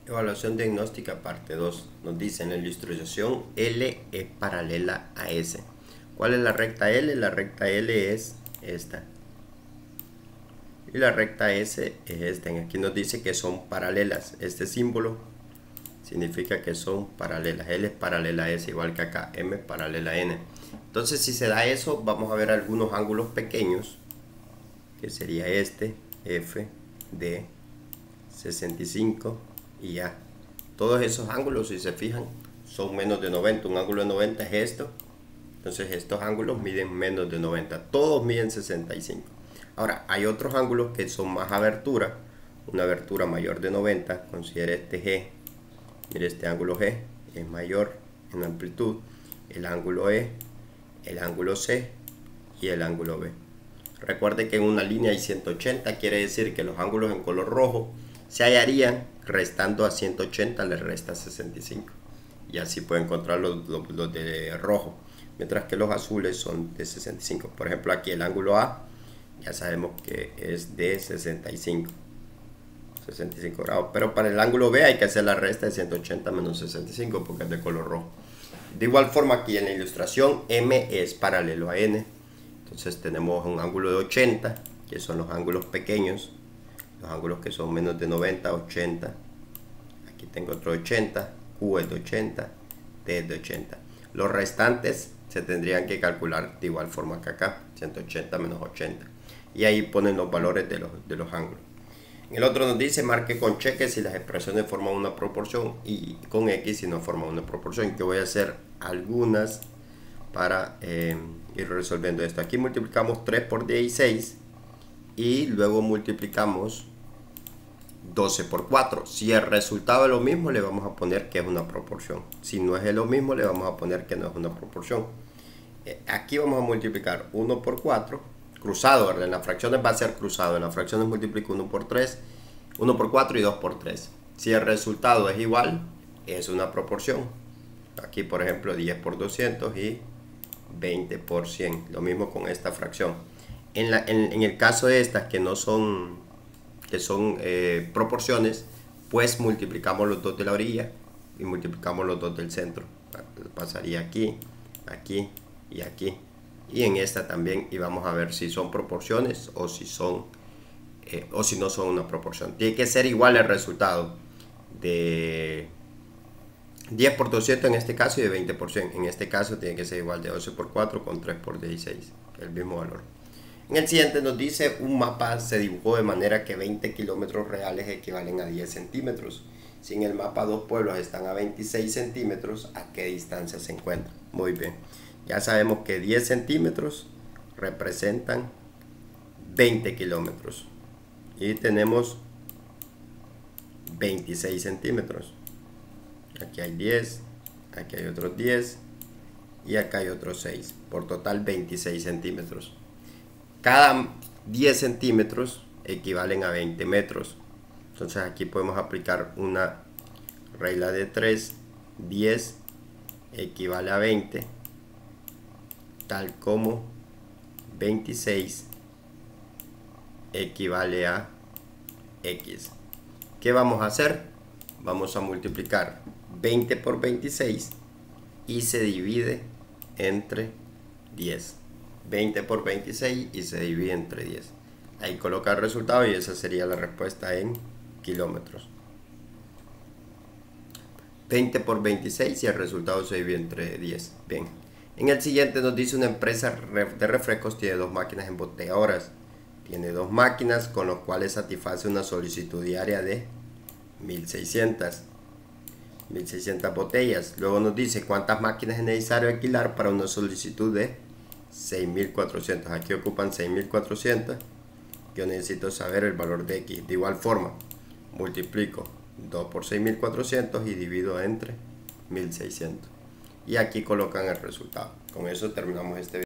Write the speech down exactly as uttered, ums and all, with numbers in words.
Evaluación diagnóstica parte dos. Nos dice en la ilustración L es paralela a S. ¿Cuál es la recta L? La recta L es esta. Y la recta S es esta. Aquí nos dice que son paralelas. Este símbolo significa que son paralelas. L es paralela a S, igual que acá. M es paralela a N. Entonces, si se da eso, vamos a ver algunos ángulos pequeños, que sería este, F, D, sesenta y cinco y A. Todos esos ángulos, si se fijan, son menos de noventa. Un ángulo de noventa es esto. Entonces estos ángulos miden menos de noventa. Todos miden sesenta y cinco. Ahora, hay otros ángulos que son más abertura. Una abertura mayor de noventa. Considere este G. Mire, este ángulo G es mayor en amplitud. El ángulo E, el ángulo C y el ángulo B. Recuerde que en una línea hay ciento ochenta. Quiere decir que los ángulos en color rojo se hallarían restando a ciento ochenta, le resta sesenta y cinco. Y así puede encontrar los, los, los de rojo. Mientras que los azules son de sesenta y cinco. Por ejemplo, aquí el ángulo A, ya sabemos que es de sesenta y cinco. sesenta y cinco grados. Pero para el ángulo B hay que hacer la resta de ciento ochenta menos sesenta y cinco porque es de color rojo. De igual forma, aquí en la ilustración, M es paralelo a N. Entonces tenemos un ángulo de ochenta, que son los ángulos pequeños. Los ángulos que son menos de noventa, ochenta. Aquí tengo otro ochenta. Q es de ochenta. T es de ochenta. Los restantes se tendrían que calcular de igual forma que acá. ciento ochenta menos ochenta. Y ahí ponen los valores de los, de los ángulos. En el otro nos dice marque con cheque si las expresiones forman una proporción y con X si no forman una proporción. Yo voy a hacer algunas para eh, ir resolviendo esto. Aquí multiplicamos tres por dieciséis y luego multiplicamos doce por cuatro. Si el resultado es lo mismo, le vamos a poner que es una proporción. Si no es lo mismo, le vamos a poner que no es una proporción. Eh, aquí vamos a multiplicar uno por cuatro, cruzado, ¿verdad? En las fracciones va a ser cruzado. En las fracciones multiplico uno por tres, uno por cuatro y dos por tres. Si el resultado es igual, es una proporción. Aquí, por ejemplo, diez por doscientos y veinte por cien. Lo mismo con esta fracción. En, la, en, en el caso de estas que no son, que son eh, proporciones, pues multiplicamos los dos de la orilla y multiplicamos los dos del centro. Pasaría aquí, aquí y aquí. Y en esta también, y vamos a ver si son proporciones o si son eh, o si no son una proporción. Tiene que ser igual el resultado de diez por doscientos en este caso y de veinte por cien. En este caso tiene que ser igual de doce por cuatro con tres por dieciséis, el mismo valor. En el siguiente nos dice un mapa se dibujó de manera que veinte kilómetros reales equivalen a diez centímetros. Si en el mapa dos pueblos están a veintiséis centímetros, ¿a qué distancia se encuentran? Muy bien. Ya sabemos que diez centímetros representan veinte kilómetros. Y tenemos veintiséis centímetros. Aquí hay diez, aquí hay otros diez y acá hay otros seis. Por total veintiséis centímetros. Cada diez centímetros equivalen a veinte metros. Entonces aquí podemos aplicar una regla de tres. diez equivale a veinte, tal como veintiséis equivale a X. ¿Qué vamos a hacer? Vamos a multiplicar veinte por veintiséis y se divide entre diez. veinte por veintiséis y se divide entre diez. Ahí coloca el resultado y esa sería la respuesta en kilómetros. veinte por veintiséis y el resultado se divide entre diez. Bien. En el siguiente nos dice una empresa de refrescos tiene dos máquinas embotelladoras. Tiene dos máquinas con las cuales satisface una solicitud diaria de mil seiscientas botellas. Luego nos dice cuántas máquinas es necesario alquilar para una solicitud de seis mil cuatrocientas. Aquí ocupan seis mil cuatrocientas. Yo necesito saber el valor de X. De igual forma, multiplico dos por seis mil cuatrocientos y divido entre mil seiscientos. Y aquí colocan el resultado. Con eso terminamos este video.